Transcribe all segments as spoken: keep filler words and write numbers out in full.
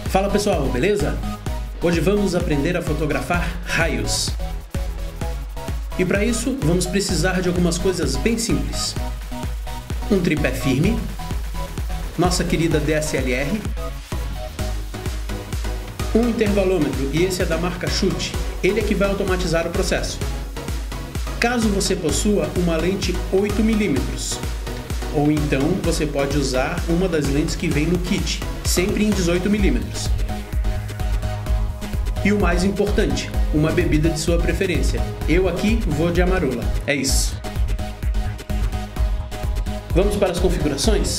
Fala pessoal, beleza? Hoje vamos aprender a fotografar raios. E para isso vamos precisar de algumas coisas bem simples. Um tripé firme, nossa querida D S L R, um intervalômetro, e esse é da marca Schutt, ele é que vai automatizar o processo. Caso você possua uma lente oito milímetros, ou então você pode usar uma das lentes que vem no kit, sempre em dezoito milímetros. E o mais importante, uma bebida de sua preferência. Eu aqui vou de Amarula, é isso. Vamos para as configurações?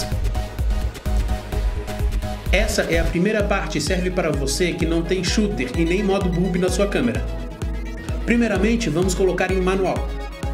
Essa é a primeira parte e serve para você que não tem shooter e nem modo bulb na sua câmera. Primeiramente, vamos colocar em manual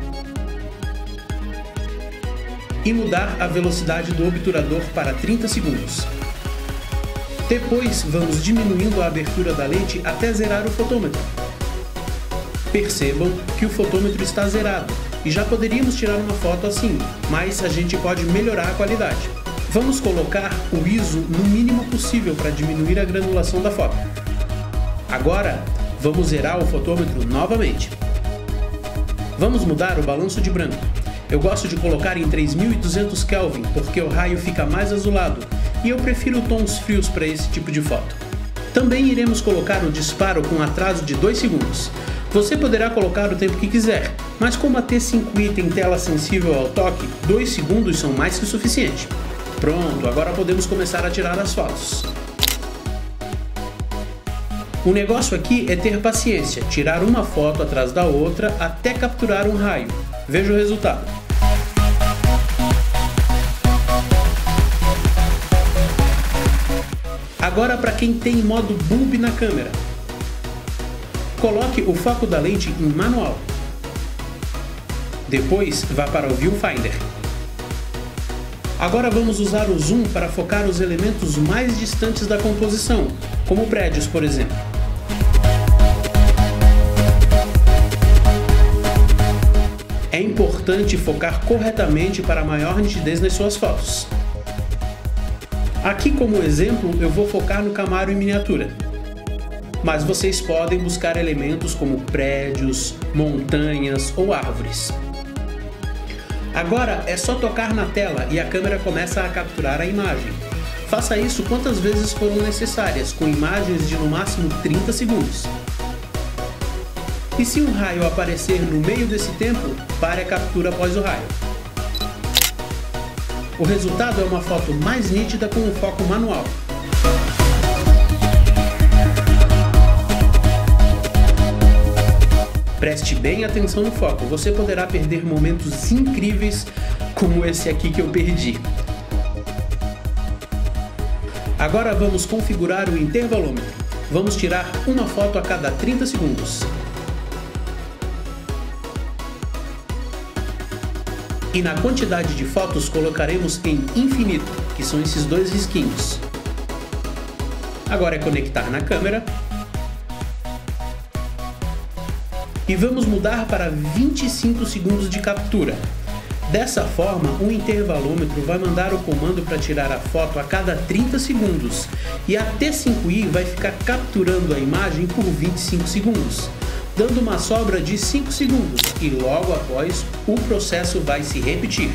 e mudar a velocidade do obturador para trinta segundos. Depois, vamos diminuindo a abertura da lente até zerar o fotômetro. Percebam que o fotômetro está zerado e já poderíamos tirar uma foto assim, mas a gente pode melhorar a qualidade. Vamos colocar o I S O no mínimo possível para diminuir a granulação da foto. Agora, vamos zerar o fotômetro novamente. Vamos mudar o balanço de branco. Eu gosto de colocar em três mil e duzentos Kelvin porque o raio fica mais azulado e eu prefiro tons frios para esse tipo de foto. Também iremos colocar o disparo com atraso de dois segundos. Você poderá colocar o tempo que quiser, mas como a T cinco i tem tela sensível ao toque, dois segundos são mais que o suficiente. Pronto, agora podemos começar a tirar as fotos. O negócio aqui é ter paciência, tirar uma foto atrás da outra até capturar um raio. Veja o resultado. Agora para quem tem modo bulb na câmera. Coloque o foco da lente em manual. Depois vá para o Viewfinder. Agora vamos usar o zoom para focar os elementos mais distantes da composição, como prédios, por exemplo. É importante focar corretamente para maior nitidez nas suas fotos. Aqui como exemplo eu vou focar no Camaro em miniatura, mas vocês podem buscar elementos como prédios, montanhas ou árvores. Agora é só tocar na tela e a câmera começa a capturar a imagem. Faça isso quantas vezes forem necessárias, com imagens de no máximo trinta segundos. E se um raio aparecer no meio desse tempo, pare a captura após o raio. O resultado é uma foto mais nítida com o foco manual. Preste bem atenção no foco, você poderá perder momentos incríveis como esse aqui que eu perdi. Agora vamos configurar o intervalômetro. Vamos tirar uma foto a cada trinta segundos. E na quantidade de fotos colocaremos em infinito, que são esses dois risquinhos. Agora é conectar na câmera. E vamos mudar para vinte e cinco segundos de captura. Dessa forma, o intervalômetro vai mandar o comando para tirar a foto a cada trinta segundos e a T cinco i vai ficar capturando a imagem por vinte e cinco segundos, dando uma sobra de cinco segundos e logo após o processo vai se repetir.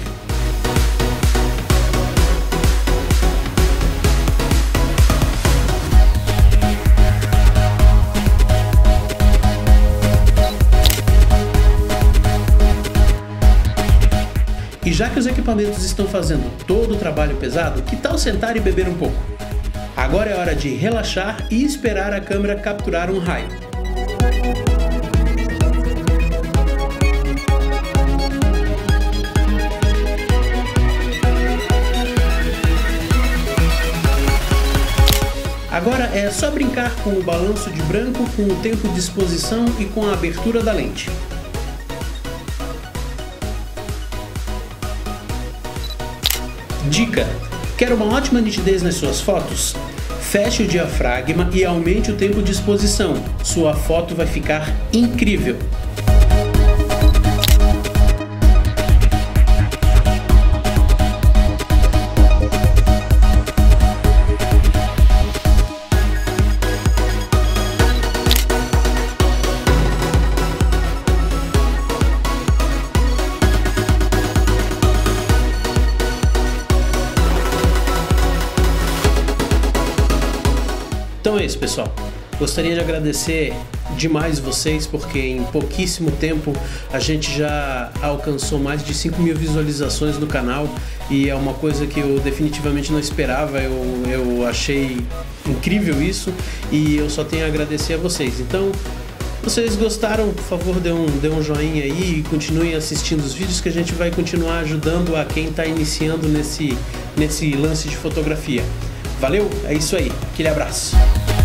E já que os equipamentos estão fazendo todo o trabalho pesado, que tal sentar e beber um pouco? Agora é hora de relaxar e esperar a câmera capturar um raio. Agora é só brincar com o balanço de branco, com o tempo de exposição e com a abertura da lente. Dica: quer uma ótima nitidez nas suas fotos? Feche o diafragma e aumente o tempo de exposição. Sua foto vai ficar incrível. Então é isso, pessoal. Gostaria de agradecer demais vocês, porque em pouquíssimo tempo a gente já alcançou mais de cinco mil visualizações no canal e é uma coisa que eu definitivamente não esperava. Eu, eu achei incrível isso e eu só tenho a agradecer a vocês. Então, se vocês gostaram, por favor, dê um, dê um joinha aí e continuem assistindo os vídeos, que a gente vai continuar ajudando a quem está iniciando nesse, nesse lance de fotografia. Valeu? É isso aí. Aquele abraço.